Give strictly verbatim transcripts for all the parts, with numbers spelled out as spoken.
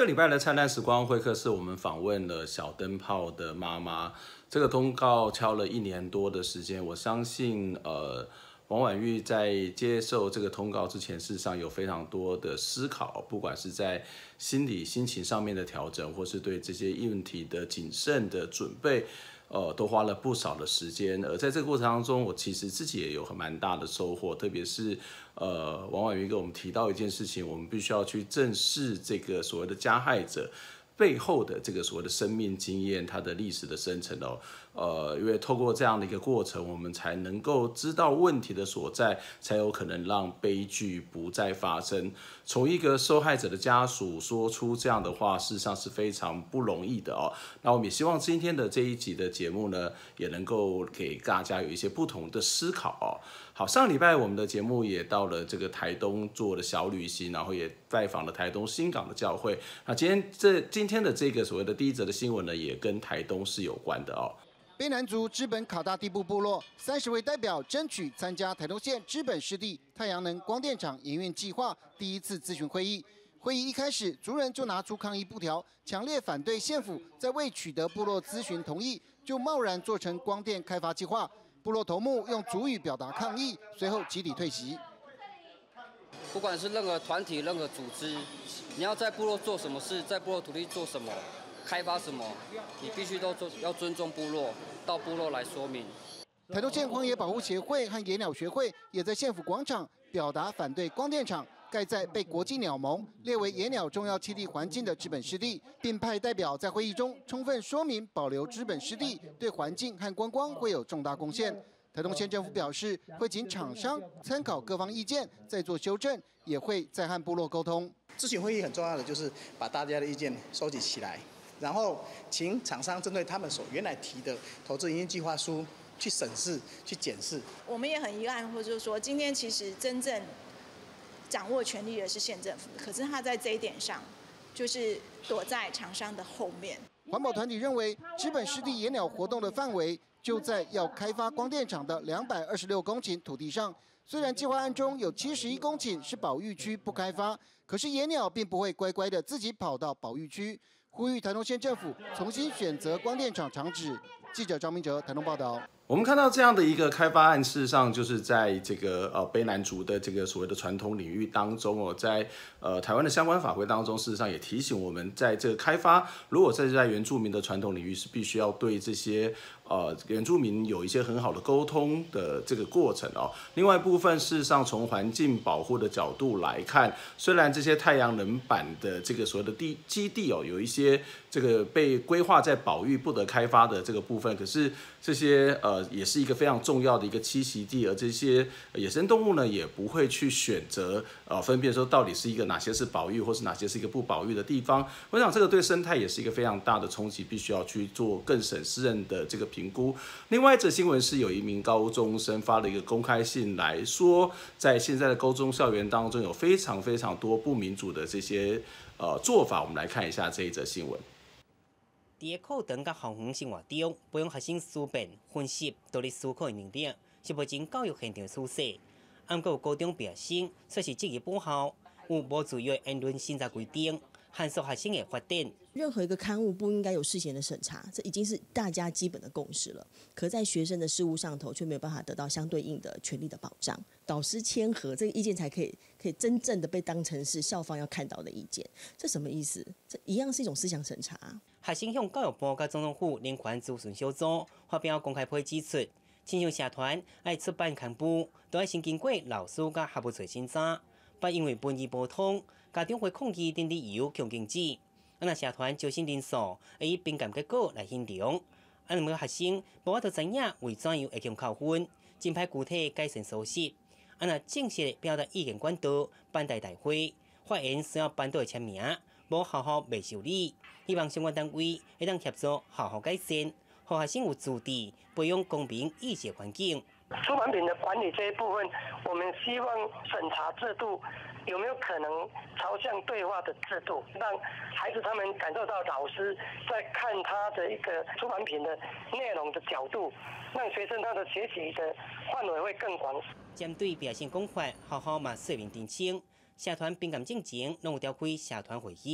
个礼拜的灿烂时光会客室，我们访问了小灯泡的妈妈。这个通告敲了一年多的时间，我相信，呃，王婉玉在接受这个通告之前，事实上有非常多的思考，不管是在心理、心情上面的调整，或是对这些问题的谨慎的准备。呃，都花了不少的时间，而在这个过程当中，我其实自己也有很蛮大的收获，特别是呃，王婉瑜跟我们提到一件事情，我们必须要去正视这个所谓的加害者背后的这个所谓的生命经验，它的历史的生成哦，呃，因为透过这样的一个过程，我们才能够知道问题的所在，才有可能让悲剧不再发生。从一个受害者的家属说出这样的话，事实上是非常不容易的哦。那我们也希望今天的这一集的节目呢，也能够给大家有一些不同的思考哦。好，上礼拜我们的节目也到了这个台东做了小旅行，然后也拜访了台东新港的教会。那今天这今天的这个所谓的第一则的新闻呢，也跟台东是有关的哦。 卑南族知本卡大地部部落三十位代表争取参加台东县知本湿地太阳能光电厂营运计划第一次咨询会议。会议一开始，族人就拿出抗议布条，强烈反对县府在未取得部落咨询同意就贸然做成光电开发计划。部落头目用族语表达抗议，随后集体退席。 不管是任何团体、任何组织，你要在部落做什么事，在部落土地做什么。开发什么，你必须都做，要尊重部落，到部落来说明。 台东县荒野保护协会和野鸟学会也在县府广场表达反对光电厂盖在被国际鸟盟列为野鸟重要栖地环境的知本湿地，并派代表在会议中充分说明保留知本湿地对环境和观光会有重大贡献。台东县政府表示，会请厂商参考各方意见再做修正，也会再和部落沟通。 咨询会议很重要的就是把大家的意见收集起来。然后请厂商针对他们所原来提的投资营运计划书去审视、去检视。 我们也很遗憾，或者说，今天其实真正掌握权力的是县政府，可是他在这一点上，就是躲在厂商的后面。 环保团体认为，知本湿地野鸟活动的范围就在要开发光电厂的两百二十六公顷土地上。虽然计划案中有七十一公顷是保育区不开发，可是野鸟并不会乖乖的自己跑到保育区。呼吁台东县政府重新选择光电厂厂址。记者张明哲台东报道。 我们看到这样的一个开发案，事实上就是在这个呃卑南族的这个所谓的传统领域当中哦，在呃台湾的相关法规当中，事实上也提醒我们，在这个开发，如果这是在原住民的传统领域，是必须要对这些呃原住民有一些很好的沟通的这个过程哦。另外一部分，事实上从环境保护的角度来看，虽然这些太阳能板的这个所谓的地基地哦，有一些这个被规划在保育不得开发的这个部分，可是这些呃。呃，也是一个非常重要的一个栖息地，而这些野生动物呢，也不会去选择呃分辨说到底是一个哪些是保育，或是哪些是一个不保育的地方。我想这个对生态也是一个非常大的冲击，必须要去做更审慎的这个评估。另外一则新闻是有一名高中生发了一个公开信来说，在现在的高中校园当中有非常非常多不民主的这些呃做法，我们来看一下这一则新闻。 伫个课堂甲校园生活中，培养学生思辨、分析、独立思考的能力，是目前教育现场趋势。按过高中毕业生说是积极报效，有无自由言论审查规定，限缩学生的发展。 任何一个刊物不应该有事前的审查，这已经是大家基本的共识了。可在学生的事务上头，却没有办法得到相对应的权利的保障。导师签合这个意见，才可以可以真正的被当成是校方要看到的意见。这什么意思？这一样是一种思想审查。 学生向教育部甲总统府人权咨询小组发表公开批指出，亲像社团爱出版刊物，都要先经过老师甲学务处审查，不因为文字不通、家长会抗议等理由强禁止。啊，那社团招生人数会以评鉴结果来衡量。啊，两个学生无法度知影为怎样会强扣分，真歹具体改善措施。啊，那正式表达意见管道办代大会，发言需要班导的签名，无好好未受理。希望相关单位会当协助好好改善，让学生有自治、培养公平意识环境。 出版品的管理这一部分，我们希望审查制度有没有可能朝向对话的制度，让孩子他们感受到老师在看他的一个出版品的内容的角度，让学生他的学习的范围会更广。 针对毕业生讲法，好好嘛说明澄清。社团评鉴进前拢有召开社团会议，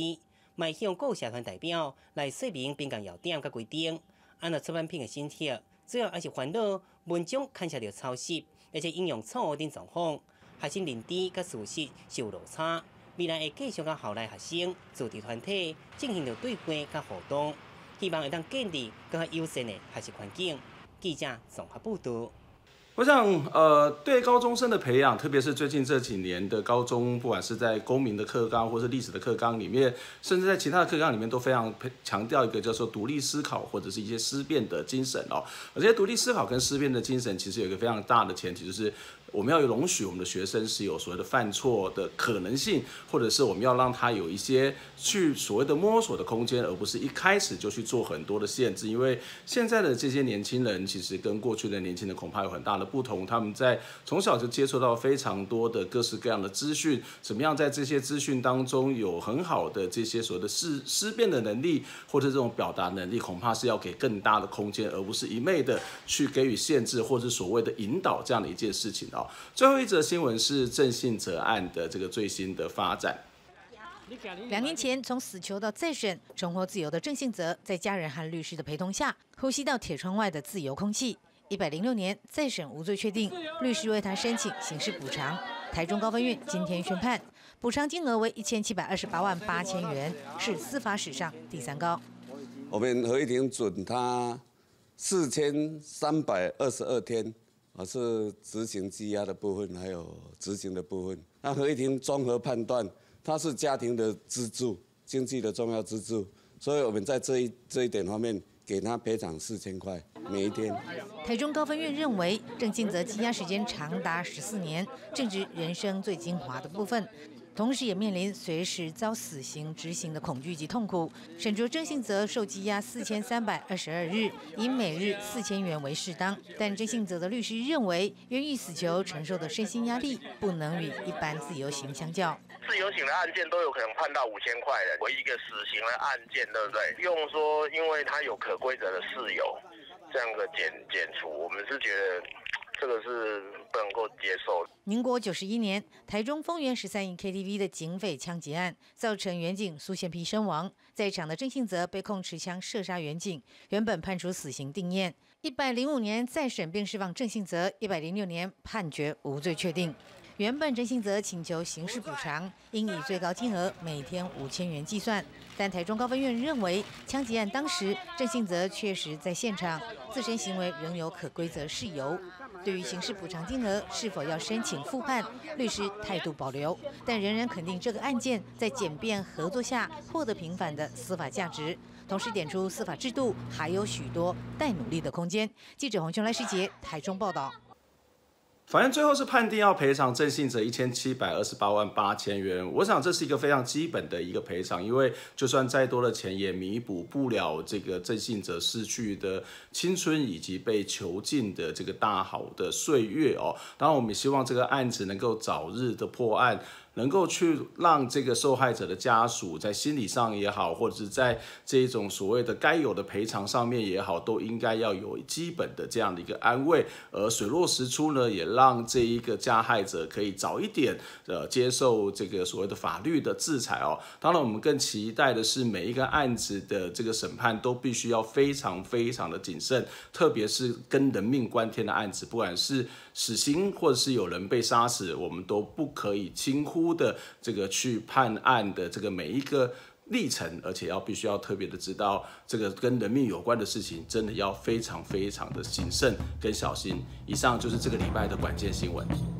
迈向各社团代表来说明并讲要点甲规定。按照出版品的审核，主要还是烦恼文章看起来就抄袭，而且引用错误等状况，学生认知甲事实是有落差。未来会继续甲校内学生、主题团体进行着对话甲互动，希望会当建立更加友善的学习环境。记者综合报道。 我想，呃，对高中生的培养，特别是最近这几年的高中，不管是在公民的课纲，或是历史的课纲里面，甚至在其他的课纲里面，都非常强调一个叫做独立思考，或者是一些思辨的精神哦。而这些独立思考跟思辨的精神，其实有一个非常大的前提，就是我们要容许我们的学生是有所谓的犯错的可能性，或者是我们要让他有一些去所谓的摸索的空间，而不是一开始就去做很多的限制。因为现在的这些年轻人，其实跟过去的年轻人恐怕有很大的不同，他们在从小就接触到非常多的各式各样的资讯，怎么样在这些资讯当中有很好的这些所谓的思思辨的能力，或者这种表达能力，恐怕是要给更大的空间，而不是一昧的去给予限制，或者所谓的引导这样的一件事情哦。最后一则新闻是郑信哲案的这个最新的发展。 两年前从死囚到再审，重获自由的郑信哲，在家人和律师的陪同下，呼吸到铁窗外的自由空气。一百零六年再审无罪确定，律师为他申请刑事补偿。台中高分院今天宣判，补偿金额为一千七百二十八万八千元，是司法史上第三高。 我们合议庭准他四千三百二十二天。啊，是执行羁押的部分，还有执行的部分。那合议庭综合判断，它是家庭的支柱，经济的重要支柱，所以我们在这一这一点方面，给他赔偿四千块每一天。 台中高分院认为，郑信哲羁押时间长达十四年，正值人生最精华的部分。同时也面临随时遭死刑执行的恐惧及痛苦。审酌郑信哲受羁押四千三百二十二日，以每日四千元为适当。但郑信哲的律师认为，冤狱死囚承受的身心压力不能与一般自由刑相较。 自由刑的案件都有可能判到五千块的，唯一一个死刑的案件，对不对？用说因为他有可规则的事由，这样的减减除，我们是觉得这个是不能够接受。 民国九十一年，台中丰原十三营 K T V 的警匪枪击案，造成员警苏宪丕身亡，在场的郑信哲被控持枪射杀员警，原本判处死刑定谳。一百零五年再审并释放郑信哲，一百零六年判决无罪确定。原本郑信哲请求刑事补偿，应以最高金额每天五千元计算，但台中高分院认为，枪击案当时郑信哲确实在现场，自身行为仍有可规则事由。对于刑事补偿金额是否要申请复判，律师态度保留，但仍然肯定这个案件在简便合作下获得平反的司法价值，同时点出司法制度还有许多待努力的空间。记者黄琼来时杰台中报道。 法院最后是判定要赔偿郑信哲一千七百二十八万八千元。我想这是一个非常基本的一个赔偿，因为就算再多的钱也弥补不了这个郑信哲失去的青春以及被囚禁的这个大好的岁月哦。当然，我们也希望这个案子能够早日的破案。能够去让这个受害者的家属在心理上也好，或者是在这种所谓的该有的赔偿上面也好，都应该要有基本的这样的一个安慰。而水落石出呢，也让这一个加害者可以早一点呃接受这个所谓的法律的制裁哦。当然，我们更期待的是每一个案子的这个审判都必须要非常非常的谨慎，特别是跟人命关天的案子，不管是死刑或者是有人被杀死，我们都不可以轻忽的这个去判案的这个每一个历程，而且要必须要特别的知道，这个跟人命有关的事情，真的要非常非常的谨慎跟小心。以上就是这个礼拜的关键新闻。